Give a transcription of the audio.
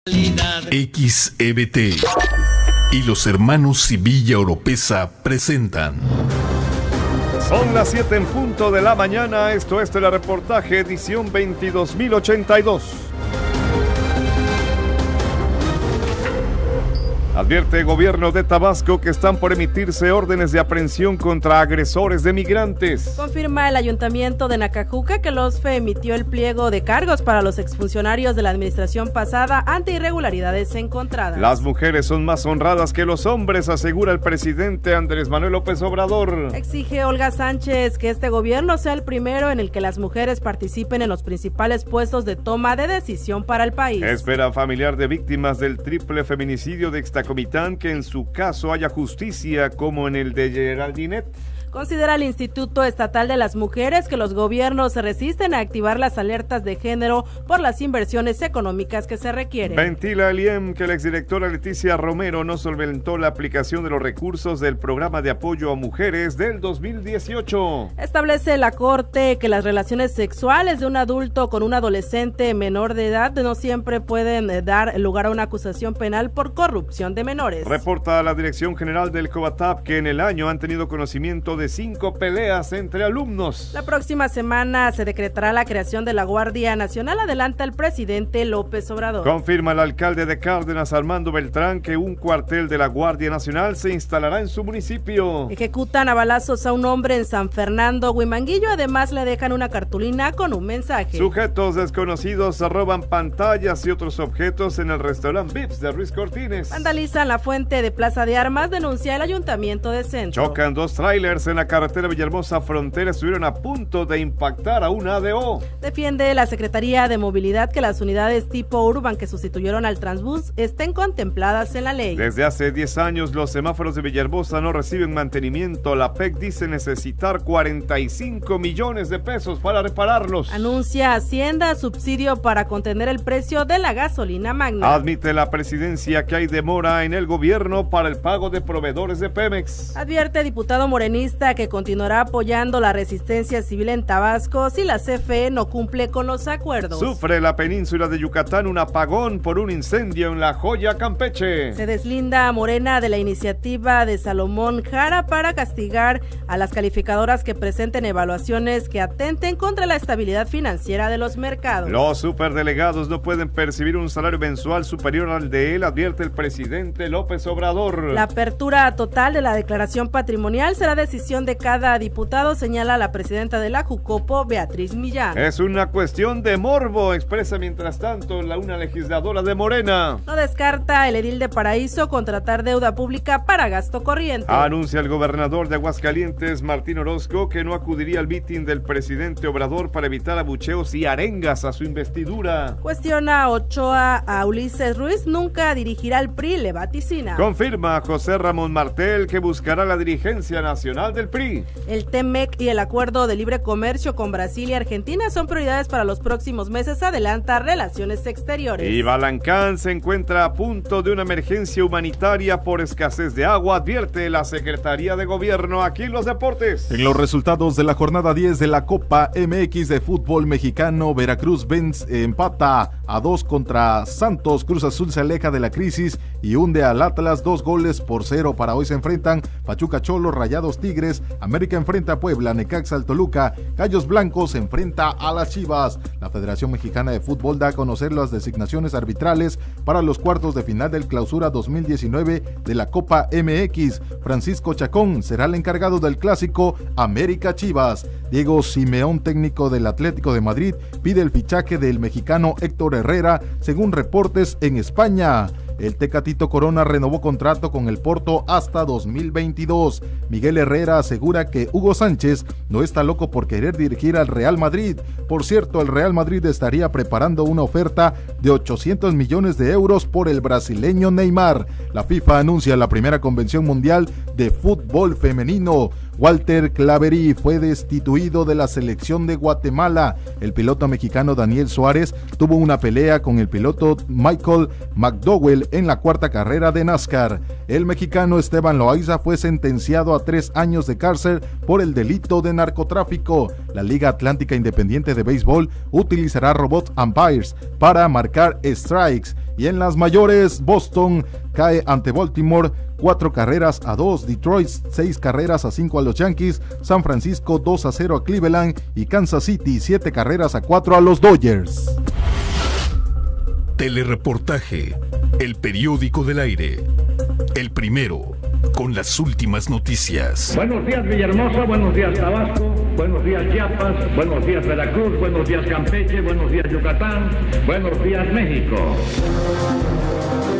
XEBT y los hermanos Civilla Oropesa presentan. Son las 7 en punto de la mañana, esto es Telereportaje, edición 22.082. Advierte gobierno de Tabasco que están por emitirse órdenes de aprehensión contra agresores de migrantes. Confirma el ayuntamiento de Nacajuca que el OSFE emitió el pliego de cargos para los exfuncionarios de la administración pasada ante irregularidades encontradas. Las mujeres son más honradas que los hombres, asegura el presidente Andrés Manuel López Obrador. Exige Olga Sánchez que este gobierno sea el primero en el que las mujeres participen en los principales puestos de toma de decisión para el país. Espera familiar de víctimas del triple feminicidio de Ixtacomitán que en su caso haya justicia como en el de Geraldinet. Considera el Instituto Estatal de las Mujeres que los gobiernos se resisten a activar las alertas de género por las inversiones económicas que se requieren. Ventila el IEM que la exdirectora Leticia Romero no solventó la aplicación de los recursos del programa de apoyo a mujeres del 2018. Establece la Corte que las relaciones sexuales de un adulto con un adolescente menor de edad no siempre pueden dar lugar a una acusación penal por corrupción de menores. Reporta la Dirección General del COBATAP que en el año han tenido conocimiento de 5 peleas entre alumnos. La próxima semana se decretará la creación de la Guardia Nacional, adelanta el presidente López Obrador. Confirma el alcalde de Cárdenas, Armando Beltrán, que un cuartel de la Guardia Nacional se instalará en su municipio. Ejecutan a balazos a un hombre en San Fernando, Huimanguillo, además le dejan una cartulina con un mensaje. Sujetos desconocidos roban pantallas y otros objetos en el restaurante Vips de Ruiz Cortines. Vandalizan la fuente de Plaza de Armas, denuncia el Ayuntamiento de Centro. Chocan 2 trailers en la carretera Villahermosa Frontera, estuvieron a punto de impactar a un ADO. Defiende la Secretaría de Movilidad que las unidades tipo Urban que sustituyeron al Transbús estén contempladas en la ley. Desde hace 10 años los semáforos de Villahermosa no reciben mantenimiento. La PEC dice necesitar 45 millones de pesos para repararlos. Anuncia Hacienda subsidio para contener el precio de la gasolina magna. Admite la presidencia que hay demora en el gobierno para el pago de proveedores de Pemex. Advierte diputado morenista que continuará apoyando la resistencia civil en Tabasco si la CFE no cumple con los acuerdos. Sufre la península de Yucatán un apagón por un incendio en La Joya, Campeche. Se deslinda Morena de la iniciativa de Salomón Jara para castigar a las calificadoras que presenten evaluaciones que atenten contra la estabilidad financiera de los mercados. Los superdelegados no pueden percibir un salario mensual superior al de él, advierte el presidente López Obrador. La apertura total de la declaración patrimonial será decisión de cada diputado, señala la presidenta de la Jucopo, Beatriz Millán. Es una cuestión de morbo, expresa mientras tanto una legisladora de Morena. No descarta el edil de Paraíso contratar deuda pública para gasto corriente. Anuncia el gobernador de Aguascalientes, Martín Orozco, que no acudiría al mitin del presidente Obrador para evitar abucheos y arengas a su investidura. Cuestiona Ochoa a Ulises Ruiz, nunca dirigirá el PRI, le vaticina. Confirma José Ramón Martel que buscará la dirigencia nacional del PRI. El TEMEC y el acuerdo de libre comercio con Brasil y Argentina son prioridades para los próximos meses, adelanta Relaciones Exteriores. Y Balancán se encuentra a punto de una emergencia humanitaria por escasez de agua, advierte la Secretaría de Gobierno. Aquí en los deportes. En los resultados de la jornada 10 de la Copa MX de fútbol mexicano, Veracruz empata a 2 contra Santos. Cruz Azul se aleja de la crisis y hunde al Atlas 2-0. Para hoy se enfrentan Pachuca Cholos, Rayados Tigres, América enfrenta a Puebla, Necaxa al Toluca, Gallos Blancos enfrenta a las Chivas. La Federación Mexicana de Fútbol da a conocer las designaciones arbitrales para los cuartos de final del Clausura 2019 de la Copa MX. Francisco Chacón será el encargado del clásico América Chivas. Diego Simeón, técnico del Atlético de Madrid, pide el fichaje del mexicano Héctor Herrera, según reportes en España. El Tecatito Corona renovó contrato con el Porto hasta 2022. Miguel Herrera asegura que Hugo Sánchez no está loco por querer dirigir al Real Madrid. Por cierto, el Real Madrid estaría preparando una oferta de 800 millones de euros por el brasileño Neymar. La FIFA anuncia la primera convención mundial de fútbol femenino. Walter Claverí fue destituido de la selección de Guatemala. El piloto mexicano Daniel Suárez tuvo una pelea con el piloto Michael McDowell en la cuarta carrera de NASCAR. El mexicano Esteban Loaiza fue sentenciado a 3 años de cárcel por el delito de narcotráfico. La Liga Atlántica Independiente de Béisbol utilizará robot umpires para marcar strikes Y en las mayores, Boston cae ante Baltimore 4-2, Detroit 6-5 a los Yankees, San Francisco 2-0 a Cleveland y Kansas City 7-4 a los Dodgers. Telereportaje, el periódico del aire, el primero con las últimas noticias. Buenos días Villahermosa, buenos días Tabasco, buenos días Chiapas, buenos días Veracruz, buenos días Campeche, buenos días Yucatán, buenos días México.